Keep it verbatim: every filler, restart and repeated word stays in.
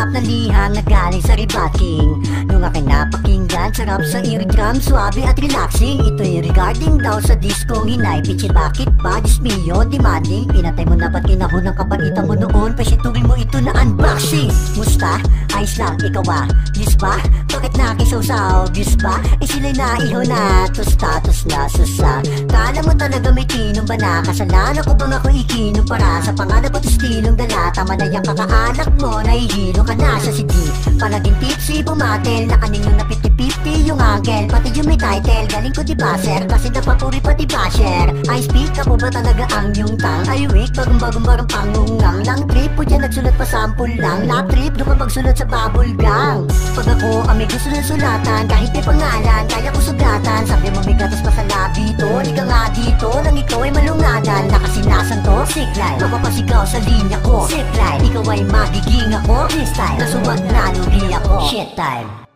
masarap na liham na galing sa rebating. Nung aking napakinggan, sarap sa eardrum, suabe at relaxing. Ito'y regarding daw sa disco hinay. Pichi bakit ba, dismiyo, demanding. Pinatay mo na ba't kinahon ang kapalitan mo noon? Pasituloy mo ito na unboxing. Musta? Ayos lang, ikaw ba? Yes ba? Bakit nakisaw-saw? Yes ba? Eh sila'y naihaw na, to status na susa. Kala mo talaga may tinong ba na? Kasalanan ko bang ako ikinom para sa pangarap at estilong dala? Tama na yung kakaanak mo, nahihilo ka na sa C D. Palaging tipsy, bumatel, nakaninyo na fifty fifty yung angle. Pati yung may title, galing ko di ba sir? Kasi napapuri pati basher. I speak, ako ba talaga ang yung tang? Ay weak, bagong-bagong barang pangungang lang trip. Po dyan nagsulat pa sample lang. Lap trip, doon ka magsulat sa bubble gang. Pag ako ang may gusto ng sulatan, kahit may pangalan, kaya ko sugatan. Sabi mo may gatas pa sa labi to, di ka nga dito, nang ikaw ay malungadan. Nakasinasan to, sick life, mapapasigaw sa linya ko. Sick life, ikaw ay magiging ako. Freestyle, nasuwag na lugi ako. Shit time.